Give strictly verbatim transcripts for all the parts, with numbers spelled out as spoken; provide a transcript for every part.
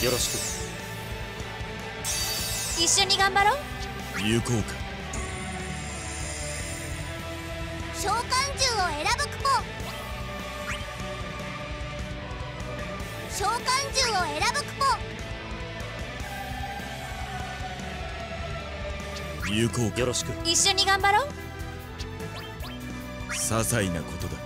よろしく。 一緒に頑張ろう。 行こうか。 召喚獣を選ぶクポ。召喚獣を選ぶクポ。 行こうか。 よろしく。 一緒に頑張ろう。 些細なことだ。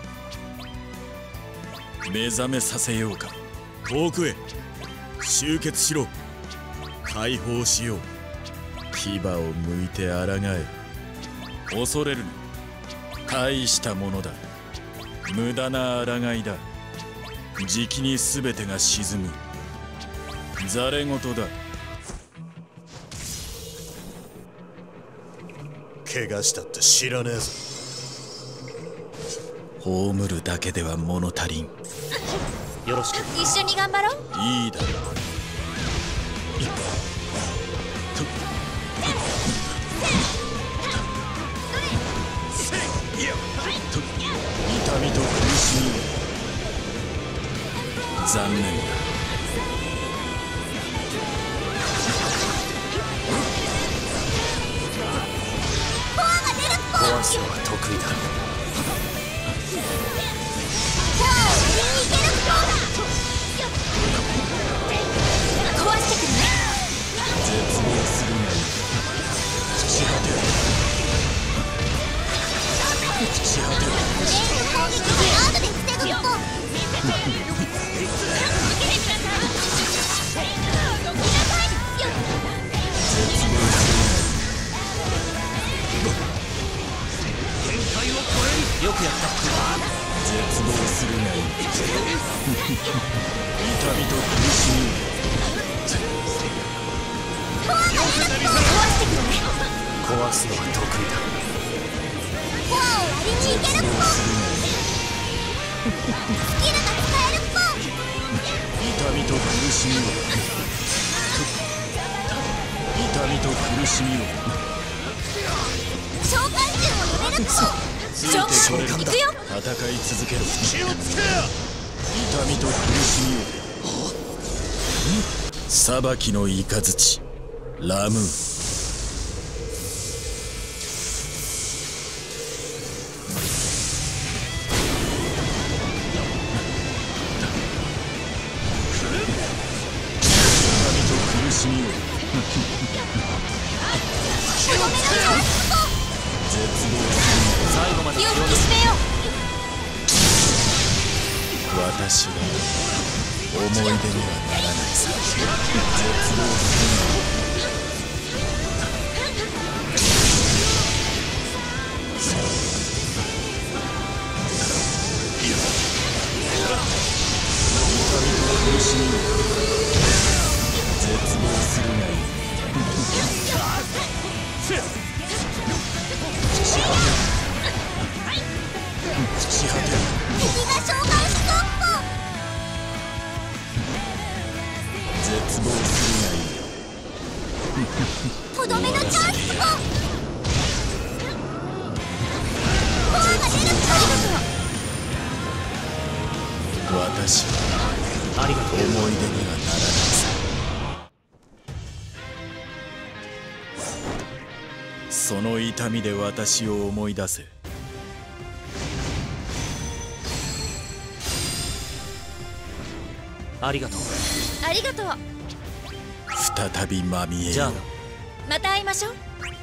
目覚めさせようか。遠くへ集結しろ。解放しよう。牙を向いて抗え。恐れるな。大したものだ。無駄な抗いだ。じきに全てが沈む。ざれ言だ。怪我したって知らねえぞ。葬るだけでは物足りん。 よろしく。 一緒に頑張ろう。 いいだろう。痛みと苦しみ。残念だ。 コアが出るっぽ。 壊すのは得意だ。 コアを割りにいけるっぽ。壊してくれ。 絶望するがいい。朽ち果てろ。朽ち果てろ。 レイの攻撃をガードで防ぐっぽ。 よくやった。 絶望するがいい。痛みと苦しみ。 コアが出るっぽ。壊してくれ。 壊すのは得意だ。 コアを割りにいけるっぽ。スキルが使えるっぽ。 痛みと苦しみを。痛みと苦しみを。 召喚獣を呼べるっぽ。 ついてこれる。 行くよ。 戦い続けろ。気をつけ。痛みと苦しみを。裁きの雷ラムー。 最後まで気を引き締めよう。 私は思い出にはならないさ。絶望する苦しみを。絶望するがいい。 敵が召喚しそうっ絶望するがいい。 ぽ。とどめのチャンスっぽ。コアが出るっぽ。 私はありがとう。 思い出にはならないさ。その痛みで私を思い出せ。 ありがとう。 ありがとう。 再びまみえよ。 じゃあな。 また会いましょう。